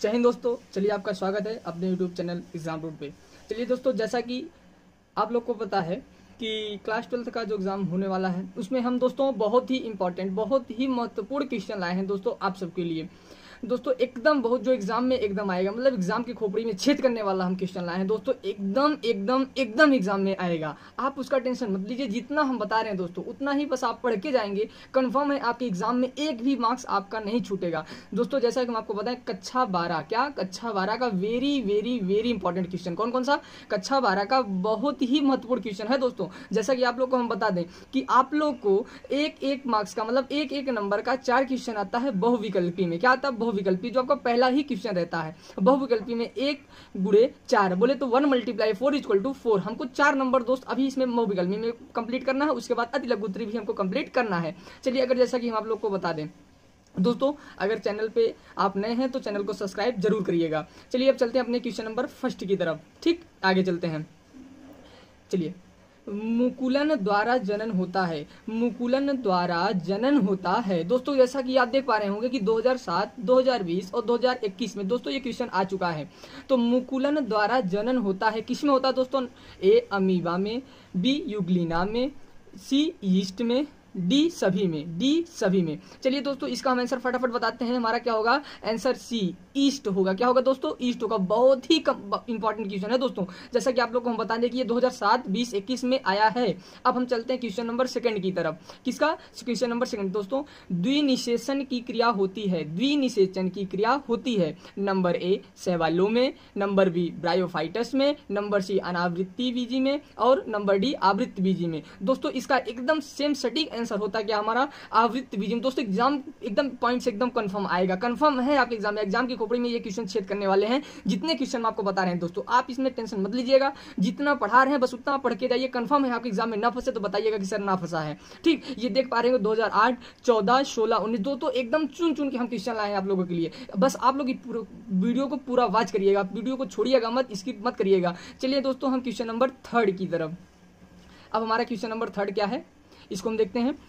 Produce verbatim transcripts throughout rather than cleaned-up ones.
जय हिंद दोस्तों, चलिए आपका स्वागत है अपने यूट्यूब चैनल एग्जाम रूट पे। चलिए दोस्तों, जैसा कि आप लोग को पता है कि क्लास ट्वेल्थ का जो एग्ज़ाम होने वाला है उसमें हम दोस्तों बहुत ही इंपॉर्टेंट, बहुत ही महत्वपूर्ण क्वेश्चन लाए हैं दोस्तों आप सबके लिए। दोस्तों एकदम बहुत जो एग्जाम में एकदम आएगा, मतलब एग्जाम की खोपड़ी में छेद करने वाला हम क्वेश्चन लाए हैं दोस्तों। एकदम एकदम एकदम एग्जाम में आएगा, आप उसका टेंशन मत लीजिए। जितना हम बता रहे हैं दोस्तों उतना ही बस आप पढ़ के जाएंगे, कंफर्म है आपके एग्जाम में एक भी मार्क्स आपका नहीं छूटेगा दोस्तों। जैसा कि हम आपको बताएं, कक्षा बारह क्या कक्षा बारह का very very very important question कौन कौन सा कक्षा बारह का बहुत ही महत्वपूर्ण क्वेश्चन है दोस्तों। जैसा कि आप लोग को हम बता दें कि आप लोग को एक एक मार्क्स का मतलब एक एक नंबर का चार क्वेश्चन आता है बहुविकल्पी में। क्या आता है? बहुविकल्पी, जो आपका पहला ही क्वेश्चन रहता है। बहुविकल्पी में एक गुणे चार, बोले तो one multiply four equal to four. हमको चार नंबर दोस्त अभी इसमें बहुविकल्पी में कंप्लीट करना है, उसके बाद अति लघु उत्तरी भी हमको कंप्लीट करना है। चलिए, अगर जैसा कि हम आप लोग को बता दें दोस्तों, अगर चैनल पे आप नए हैं तो चैनल को सब्सक्राइब जरूर करिएगा। चलिए अब चलते हैं अपने क्वेश्चन नंबर फर्स्ट की तरफ। ठीक, आगे चलते हैं। चलिए, मुकुलन द्वारा जनन होता है। मुकुलन द्वारा जनन होता है दोस्तों। जैसा कि आप देख पा रहे होंगे कि दो हज़ार सात, दो हज़ार बीस और दो हज़ार इक्कीस में दोस्तों ये क्वेश्चन आ चुका है। तो मुकुलन द्वारा जनन होता है किस में होता है दोस्तों? ए अमीबा में, बी यूग्लिना में, सी यीस्ट में, डी सभी में। डी सभी में। चलिए दोस्तों, इसका हम आंसर फटाफट बताते हैं। हमारा क्या होगा? आंसर सी ईस्ट होगा। क्या होगा दोस्तों? ईस्ट होगा। बहुत ही इंपॉर्टेंट क्वेश्चन है दोस्तों। जैसा कि आप लोग को हम बता दें कि ये दो हज़ार सात, बीस, इक्कीस में आया है। अब हम चलते हैं क्वेश्चन नंबर सेकंड की तरफ। किसका? क्वेश्चन नंबर सेकंड दोस्तों, द्विनिषेचन की क्रिया होती है। द्विनिषेचन की क्रिया होती है। नंबर ए शैवालों में, नंबर बी ब्रायोफाइटस में, नंबर सी अनावृत्ति बीजी में और नंबर डी आवृत्त बीजी में। दोस्तों इसका एकदम सेम सटीक आंसर होता है क्या? हमारा आवृत्त बीजी में। दोस्तों एग्जाम एकदम पॉइंट से एकदम कंफर्म आएगा, कंफर्म है आपके एग्जाम में। एग्जाम की खोपड़ी में ये क्वेश्चन छेद करने वाले हैं। जितने क्वेश्चन आपको बता रहे हैं दोस्तों, आप इसमें टेंशन मत लीजिएगा। जितना पढ़ा रहे हैं बस उतना पढ़ के जाइए। कंफर्म है आपके एग्जाम में ना फंसे तो बताइएगा कि सर ना फंसा है। ठीक, ये देख पा रहे हैं दो हज़ार आठ, चौदह, सोलह, उन्नीस दो तो एकदम चुन चुन के हम क्वेश्चन लाए हैं आप लोगों के लिए। बस आप लोग वीडियो को पूरा वॉच करिएगा, वीडियो को छोड़िएगा मत, स्किप मत करिएगा। चलिए दोस्तों, हम क्वेश्चन नंबर थर्ड की तरफ। अब हमारा क्वेश्चन नंबर थर्ड क्या है, इसको हम देखते हैं।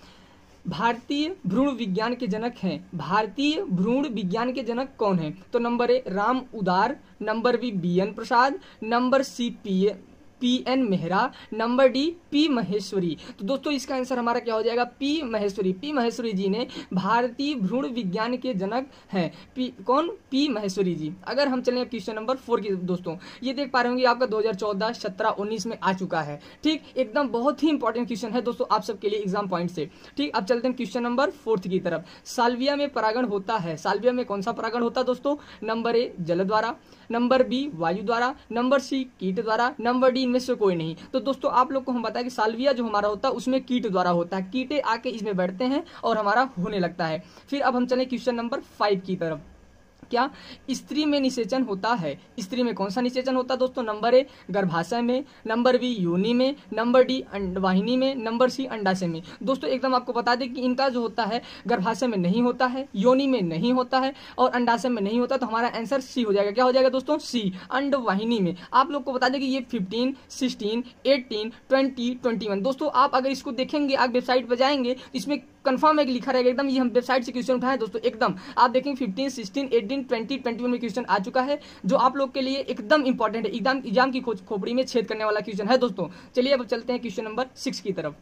भारतीय भ्रूण विज्ञान के जनक हैं। भारतीय भ्रूण विज्ञान के जनक कौन है? तो number A Ram Udar, number B B N Prasad, number C P P N Mehra, number D P Maheshwari. तो दोस्तों इसका आंसर हमारा क्या हो जाएगा? पी महेश्वरी। पी महेश्वरी जी ने भारतीय भ्रूण विज्ञान के जनक हैं। पी कौन? पी महेश्वरी जी। अगर हम चलें क्वेश्चन नंबर फोर की दोस्तों, ये देख पा रहे होंगे आपका दो हज़ार चौदह, सत्रह, उन्नीस में आ चुका है। ठीक, एकदम बहुत ही इंपॉर्टेंट क्वेश्चन है दोस्तों आप सबके लिए एग्जाम पॉइंट से। ठीक, अब चलते हैं क्वेश्चन नंबर फोर्थ की तरफ। साल्विया में परागण होता है। साल्विया में कौन सा परागण होता है दोस्तों? नंबर ए जल द्वारा, नंबर बी वायु द्वारा, नंबर सी कीट द्वारा, नंबर डी में से कोई नहीं। तो दोस्तों आप लोग को हम बताएं कि साल्विया जो हमारा होता है उसमें कीट द्वारा होता है। कीटे आके इसमें बैठते हैं और हमारा होने लगता है। फिर अब हम चलें क्वेश्चन नंबर फाइव की तरफ। क्या स्त्री में निषेचन होता है? स्त्री में कौन सा निषेचन होता है दोस्तों? नंबर ए गर्भाशय में, नंबर बी योनि में, नंबर डी अंडवाहिनी में, नंबर सी अंडाशय में। दोस्तों एकदम आपको बता दें कि इनका जो होता है गर्भाशय में नहीं होता है, योनि में नहीं होता है और अंडाशय में नहीं होता। तो हमारा आंसर सी हो जाएगा। क्या हो जाएगा दोस्तों? सी अंडवाहिनी में। आप लोग को बता दें कि ये fifteen, sixteen, eighteen, twenty, twenty one. दोस्तों आप अगर इसको देखेंगे, आप वेबसाइट पर जाएंगे, इसमें कंफर्म है कि लिखा रहेगा एकदम। ये हम वेबसाइट से क्वेश्चन उठाए दोस्तों, एकदम आप देखेंगे fifteen, sixteen, eighteen, twenty, twenty one में क्वेश्चन आ चुका है, जो आप लोग के लिए एकदम इंपॉर्टेंट है। एग्जाम एग्जाम की खोपड़ी में छेद करने वाला क्वेश्चन है दोस्तों। चलिए अब चलते हैं क्वेश्चन नंबर सिक्स की तरफ।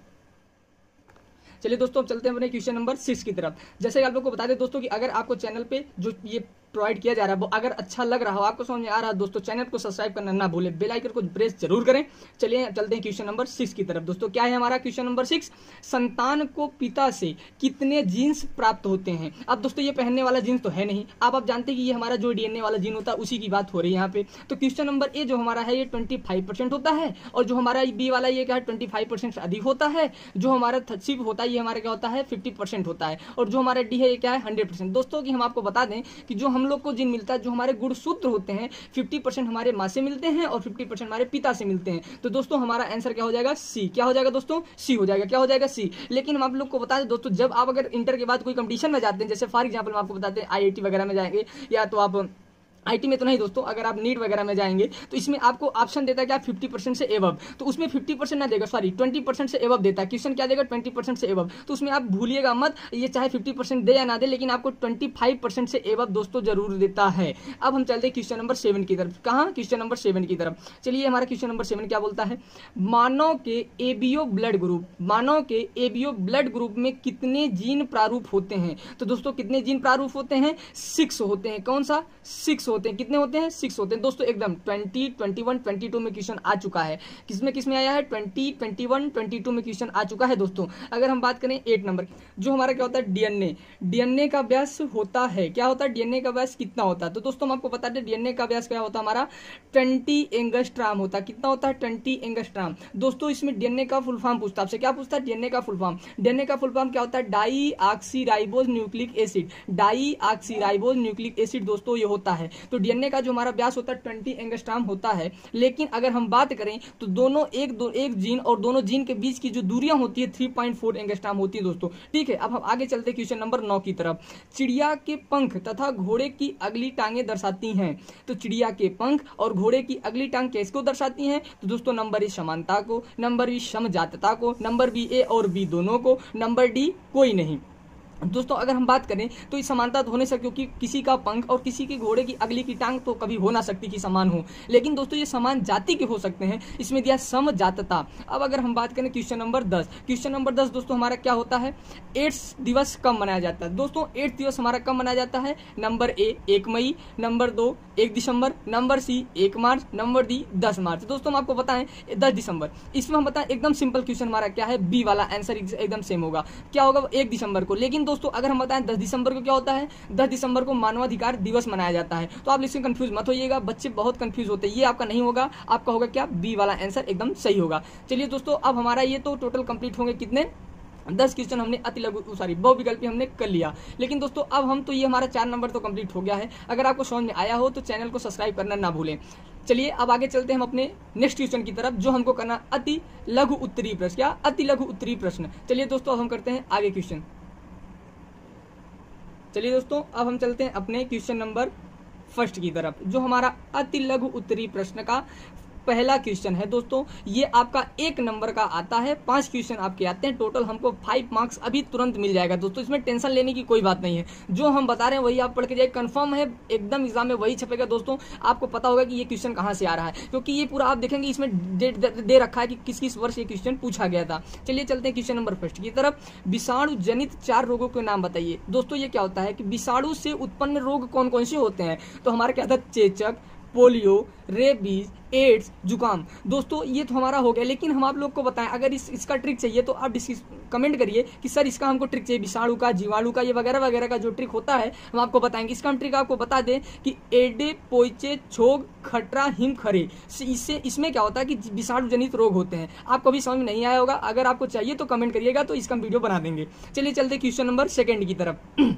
चलिए दोस्तों अब चलते हैं अपने क्वेश्चन नंबर सिक्स की तरफ। जैसे आप लोग को बता दें दोस्तों कि अगर आपको चैनल पे जो ये प्रोवाइड किया जा रहा है वो अगर अच्छा लग रहा हो, आपको समझ में आ रहा है दोस्तों, चैनल को सब्सक्राइब करना ना भूले, बेल आइकन को प्रेस जरूर करें। चलिए चलते हैं क्वेश्चन नंबर सिक्स की तरफ। दोस्तों क्या है हमारा क्वेश्चन नंबर सिक्स? संतान को पिता से कितने जीन्स प्राप्त होते हैं? अब दोस्तों ये पहनने वाला जीन्स तो है नहीं, आप आप जानते हैं कि ये हमारा जो डीएनए वाला जीन होता है उसी की बात हो रही है यहाँ पे। तो क्वेश्चन नंबर ए जो हमारा है ये ट्वेंटी फाइव परसेंट होता है, और जो हमारा बी वाला ये क्या है ट्वेंटी फाइव परसेंट से अधिक होता है। जो हमारा सी होता है ये हमारा क्या होता है फिफ्टी परसेंट होता है, और जो हमारा डी है ये क्या है हंड्रेड परसेंट। दोस्तों की हम आपको बता दें कि जो हम लोग को जीन मिलता है, जो हमारे गुणसूत्र होते हैं, पचास परसेंट हमारे माँ से मिलते हैं और पचास परसेंट हमारे पिता से मिलते हैं। तो दोस्तों हमारा आंसर क्या हो जाएगा? सी। क्या हो जाएगा दोस्तों? सी हो जाएगा। क्या हो जाएगा? सी। लेकिन हम आप लोग को बता दें दोस्तों, जब आप अगर इंटर के बाद कोई कंपटीशन में जाते हैं, जैसे फॉर एग्जांपल हम आपको बताते हैं आईआईटी वगैरह में जाएंगे, या तो आप आईटी में तो नहीं दोस्तों, अगर आप नीट वगैरह में जाएंगे तो इसमें आपको ऑप्शन देता है कि आप फिफ्टी परसेंट से एबव, तो उसमें फिफ्टी परसेंट ना देगा, सॉरी ट्वेंटी परसेंट से एबव देता है। क्वेश्चन क्या देगा, ट्वेंटी परसेंट से एबव, तो उसमें आप भूलिएगा मत, ये चाहे फिफ्टी परसेंट दे या ना दे, लेकिन आपको ट्वेंटी फाइव परसेंट से एबव दोस्तों जरूर देता है। अब हम चलते हैं क्वेश्चन नंबर सेवन की तरफ। कहाँ, क्वेश्चन नंबर सेवन की तरफ। चलिए हमारा क्वेश्चन नंबर सेवन क्या बोलता है, मानव के एबीओ ब्लड ग्रुप, मानव के एबीओ ब्लड ग्रुप में कितने जीन प्रारूप होते हैं। तो दोस्तों कितने जीन प्रारूप होते हैं, सिक्स होते हैं। कौन सा, सिक्स होते हैं। कितने होते हैं, सिक्स होते हैं दोस्तों, एकदम twenty, twenty one, twenty two में क्वेश्चन आ चुका है। किसमें किसमें आया है, twenty, twenty one, twenty two में क्वेश्चन आ चुका है दोस्तों। अगर हम बात करें एट नंबर, जो हमारा क्या होता है, डीएनए, डीएनए का व्यास होता है, क्या होता है, डीएनए का व्यास कितना होता है। तो दोस्तों हम आपको बता दें डीएनए का व्यास क्या होता है, हमारा ट्वेंटी एंगस्ट्राम होता है। कितना होता है, ट्वेंटी एंगस्ट्राम। दोस्तों इसमें डीएनए का फुल फॉर्म पूछता है आपसे, क्या पूछता है, डीएनए का फुल फॉर्म। डीएनए का फुल फॉर्म क्या होता है, deoxyribose nucleic acid, deoxyribose nucleic acid दोस्तों ये होता है। तो डीएनए का जो हमारा व्यास होता है ट्वेंटी एंगस्ट्राम होता है। लेकिन अगर हम बात करें तो दोनों एक दो एक जीन और दोनों जीन के बीच की जो दूरियां होती है थ्री पॉइंट फोर एंगस्ट्राम होती है दोस्तों। ठीक है, अब हम आगे चलते क्वेश्चन नंबर नौ की तरफ। चिड़िया के पंख तथा घोड़े की अगली टांगे दर्शाती हैं। तो चिड़िया के पंख और घोड़े की अगली टांग किसको दर्शाती हैं, तो दोस्तों नंबर ए समानता को, नंबर बी समजातता को, नंबर बी ए और बी दोनों को, नंबर डी कोई नहीं। दोस्तों अगर हम बात करें तो इस समानता तो होने से, क्योंकि किसी का पंख और किसी के घोड़े की अगली की टांग तो कभी हो ना सकती कि समान हो, लेकिन दोस्तों ये समान जाति के हो सकते हैं, इसमें दिया समजातता। अब अगर हम बात करें क्वेश्चन नंबर दस, क्वेश्चन नंबर दस दोस्तों हमारा क्या होता है, एड्स दिवस कब मनाया जाता है। दोस्तों एड्स दिवस हमारा कब मनाया जाता है, नंबर ए एक मई, नंबर दो एक दिसंबर, नंबर सी एक मार्च, नंबर डी दस मार्च। दोस्तों हम आपको बताएं दस दिसंबर। इसमें हम बताएं एकदम सिंपल क्वेश्चन हमारा क्या है, बी वाला आंसर एकदम सेम होगा, क्या होगा, एक दिसंबर को। लेकिन दोस्तों अगर हम बताएं दस दिसंबर को क्या होता है, दस दिसंबर को मानवाधिकार दिवस मनाया जाता है। तो आप इसमें कंफ्यूज मत होइएगा, बच्चे बहुत कंफ्यूज होते हैं, ये आपका नहीं होगा, आपका होगा क्या, बी वाला आंसर एकदम सही होगा। चलिए दोस्तों अब हमारा ये तो टोटल कंप्लीट होंगे कितने, दस क्वेश्चन हमने अति लघु सॉरी बहुविकल्पी हमने कर लिया। लेकिन दोस्तों अब हम तो ये हमारा चार नंबर तो कंप्लीट हो गया है। अगर आपको समझ में आया हो तो चैनल को सब्सक्राइब करना ना भूलें। चलिए अब आगे चलते हैं हम अपने नेक्स्ट क्वेश्चन की तरफ, जो हमको करना अति लघु उत्तरीय प्रश्न। क्या, अति लघु उत्तरीय प्रश्न। चलिए दोस्तों अब हम करते हैं आगे क्वेश्चन। चलिए दोस्तों अब हम चलते हैं अपने क्वेश्चन नंबर फर्स्ट की तरफ, जो हमारा अति लघु उत्तरीय प्रश्न का पहला क्वेश्चन है। दोस्तों ये आपका एक नंबर का आता है, पांच क्वेश्चन आपके आते हैं, टोटल हमको फाइव मार्क्स अभी तुरंत मिल जाएगा दोस्तों, इसमें टेंशन लेने की कोई बात नहीं है। जो हम बता रहे हैं वही आप पढ़ के जाइए, कंफर्म है एकदम एग्जाम में वही छपेगा दोस्तों। आपको पता होगा कि ये क्वेश्चन कहाँ से आ रहा है, क्योंकि ये पूरा आप देखेंगे इसमें डेट दे रखा है कि किस किस वर्ष ये क्वेश्चन पूछा गया था। चलिए चलते हैं क्वेश्चन नंबर फर्स्ट की तरफ। विषाणु जनित चार रोगों के नाम बताइए। दोस्तों ये क्या होता है कि विषाणु से उत्पन्न रोग कौन कौन से होते हैं। तो हमारा क्या था, चेचक, पोलियो, रेबीज, एड्स, जुकाम। दोस्तों ये तो हमारा हो गया, लेकिन हम आप लोग को बताएं अगर इस इसका ट्रिक चाहिए तो आप कमेंट करिए कि सर इसका हमको ट्रिक चाहिए, विषाणु का, जीवाणु का, ये वगैरह वगैरह का जो ट्रिक होता है हम आपको बताएंगे। इसका हम ट्रिक आपको बता दें कि एडे, पोइचे, छोग, खटरा, हिम, खरे, इससे इसमें क्या होता है कि विषाणु जनित रोग होते हैं। आपको भी समझ में नहीं आया होगा, अगर आपको चाहिए तो कमेंट करिएगा, तो इसका हम वीडियो बना देंगे। चलिए चलते क्वेश्चन नंबर सेकेंड की तरफ।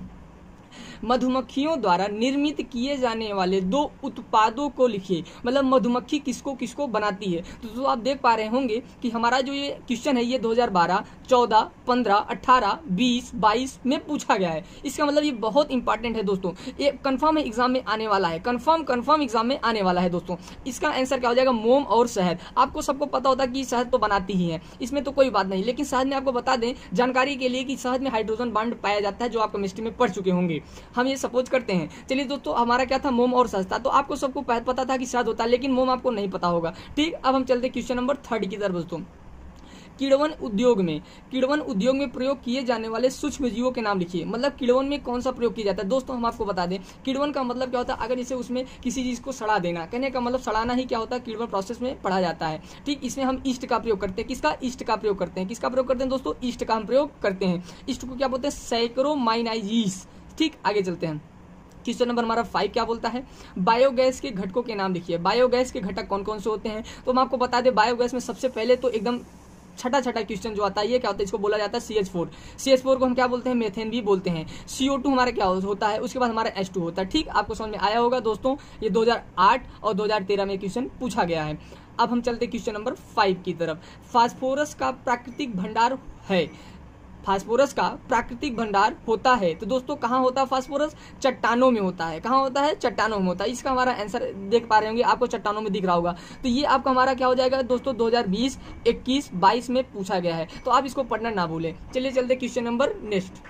मधुमक्खियों द्वारा निर्मित किए जाने वाले दो उत्पादों को लिखिए। मतलब मधुमक्खी किसको किसको बनाती है। तो, तो आप देख पा रहे होंगे कि हमारा जो ये क्वेश्चन है ये दो हज़ार बारह, चौदह, पंद्रह, अठारह, बीस, बाईस में पूछा गया है। इसका मतलब ये बहुत इंपॉर्टेंट है दोस्तों, ये कंफर्म है एग्जाम में आने वाला है, कंफर्म कंफर्म एग्जाम में आने वाला है दोस्तों। इसका आंसर क्या हो जाएगा, मोम और शहद। आपको सबको पता होता है कि शहद तो बनाती ही है, इसमें तो कोई बात नहीं, लेकिन शहद में आपको बता दें जानकारी के लिए कि शहद में हाइड्रोजन बॉन्ड पाया जाता है, जो आप केमिस्ट्री में पढ़ चुके होंगे, हम ये सपोज करते हैं। चलिए दोस्तों हमारा क्या था, मोम और शहद था। तो आपको सबको पता था कि शहद होता है, लेकिन मोम आपको नहीं पता होगा। ठीक, अब हम चलते क्वेश्चन नंबर थर्ड की तरफ दोस्तों। किण्वन उद्योग में किण्वन उद्योग में प्रयोग किए जाने वाले सूक्ष्म जीवों के नाम लिखिए। मतलब किण्वन में कौन सा प्रयोग किया जाता है। दोस्तों हम आपको बता दें किण्वन का मतलब क्या होता है, अगर इसे उसमें किसी चीज को सड़ा देना, कहने का मतलब सड़ाना ही क्या होता है, किण्वन प्रोसेस में पढ़ा जाता है। ठीक, इसमें हम ईस्ट का प्रयोग करते हैं। किसका, ईस्ट का प्रयोग करते हैं। किसका प्रयोग करते हैं दोस्तों, ईस्ट का हम प्रयोग करते हैं। ईस्ट को क्या बोलते हैं, सैकरोमाइनाइजिस। ठीक, आगे चलते हैं। क्वेश्चन नंबर हमारा फाइव क्या बोलता है, बायोगैस के घटकों के नाम लिखिए। बायोगैस के घटक कौन कौन से होते हैं। तो हम आपको बता दें बायोगैस में सबसे पहले तो एकदम छठा छठा क्वेश्चन जो आता है ये क्या होता है, इसको बोला जाता है C H four. C H four को हम क्या बोलते हैं, मेथेन भी बोलते हैं। सी ओ टू हमारा क्या होता है, उसके बाद हमारा एच टू होता है। ठीक, आपको समझ में आया होगा दोस्तों, ये दो हज़ार आठ और दो हज़ार तेरह में क्वेश्चन पूछा गया है। अब हम चलते क्वेश्चन नंबर फाइव की तरफ। फास्फोरस का प्राकृतिक भंडार है। फास्फोरस का प्राकृतिक भंडार होता है। तो दोस्तों कहाँ होता है फास्फोरस? चट्टानों में होता है। कहाँ होता है? चट्टानों में होता है। इसका हमारा आंसर देख पा रहे होंगे, आपको चट्टानों में दिख रहा होगा। तो ये आपका हमारा क्या हो जाएगा दोस्तों, दो हज़ार बीस, इक्कीस, बाईस में पूछा गया है, तो आप इसको पढ़ना ना भूलें। चलिए चलते क्वेश्चन नंबर नेक्स्ट।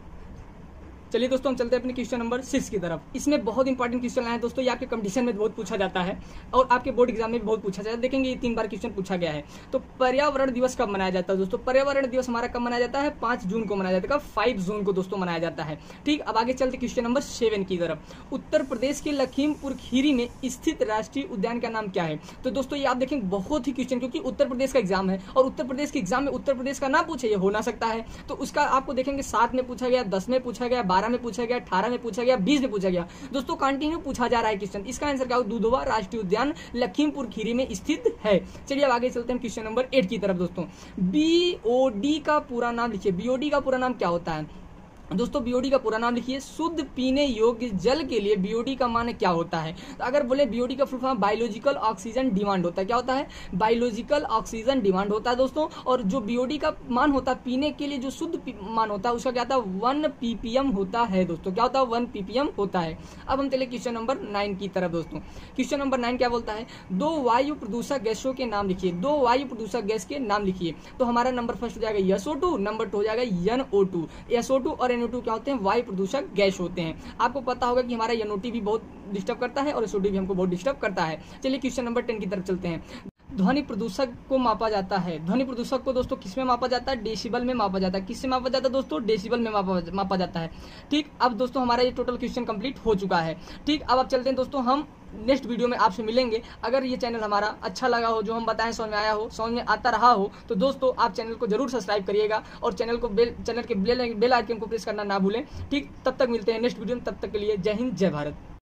चलिए दोस्तों हम चलते हैं अपने क्वेश्चन नंबर सिक्स की तरफ। इसमें बहुत इंपॉर्टेंट क्वेश्चन आए हैं दोस्तों, ये आपके कंपटीशन में बहुत पूछा जाता है और आपके बोर्ड एग्जाम में भी बहुत पूछा जाता है। देखेंगे ये तीन बार क्वेश्चन पूछा गया है। तो पर्यावरण दिवस कब मनाया जाता है दोस्तों? पर्यावरण दिवस हमारा कब मनाया जाता है? पांच जून को मनाया जाता है। फाइव जून को दोस्तों मनाया जाता है। ठीक, अब आगे चलते क्वेश्चन नंबर सेवन की तरफ। उत्तर प्रदेश के लखीमपुर खीरी में स्थित राष्ट्रीय उद्यान का नाम क्या है? तो दोस्तों ये आप देखेंगे बहुत ही क्वेश्चन, क्योंकि उत्तर प्रदेश का एग्जाम है और उत्तर प्रदेश के एग्जाम में उत्तर प्रदेश का नाम पूछे, ये हो ना सकता है। तो उसका आपको देखेंगे सात में पूछा गया, दस में पूछा गया, बारह में पूछा गया, अठारह में पूछा गया, बीस में पूछा गया। दोस्तों कंटिन्यू पूछा जा रहा है क्वेश्चन। इसका आंसर क्या होगा? दुधवा राष्ट्रीय उद्यान लखीमपुर खीरी में स्थित है। चलिए अब आगे चलते हैं क्वेश्चन नंबर एट की तरफ दोस्तों। बीओडी का पूरा नाम लिखिए। बीओडी का पूरा नाम क्या होता है दोस्तों? बीओडी का पूरा नाम लिखिए। शुद्ध पीने योग्य जल के लिए बीओडी का मान क्या होता है? तो अगर बोले बीओडी का full form biological oxygen demand होता है। क्या होता है? बायोलॉजिकल ऑक्सीजन डिमांड होता है दोस्तों। और जो बीओडी का मान होता है पीने के लिए, जो शुद्ध मान होता है उसका क्या होता है? वन पीपीएम होता है दोस्तों। क्या होता है? वन पीपीएम होता है। अब हम चले क्वेश्चन नंबर नाइन की तरफ दोस्तों। क्वेश्चन नंबर नाइन क्या बोलता है? दो वायु प्रदूषक गैसों के नाम लिखिए। दो वायु प्रदूषक गैस के नाम लिखिए। तो हमारा नंबर फर्स्ट हो जाएगा S O two, number two हो जाएगा N O two. S O two और एन ओ टू क्या होते हैं? वायु प्रदूषक गैस होते हैं। आपको पता होगा कि हमारा एन ओ टी भी बहुत डिस्टर्ब करता है और एस ओ टी भी हमको बहुत डिस्टर्ब करता है। चलिए क्वेश्चन नंबर टेन की तरफ चलते हैं। ध्वनि प्रदूषक को मापा जाता है। ध्वनि प्रदूषक को दोस्तों किस में मापा जाता है? डेसिबल में मापा जाता है। किससे मापा जाता है दोस्तों? डेसिबल में मापा मापा जाता है। ठीक, अब दोस्तों हमारा ये टोटल क्वेश्चन कंप्लीट हो चुका है। ठीक, अब आप चलते हैं दोस्तों, हम नेक्स्ट वीडियो में आपसे मिलेंगे। अगर ये चैनल हमारा अच्छा लगा हो, जो हम बताएं समझ में आया हो, समझ में आता रहा हो, तो दोस्तों आप चैनल को जरूर सब्सक्राइब करिएगा और चैनल को बेल चैनल के बेल बेल आइकन को प्रेस करना ना भूलें। ठीक, तब तक मिलते हैं नेक्स्ट वीडियो में। तब तक के लिए जय हिंद, जय भारत।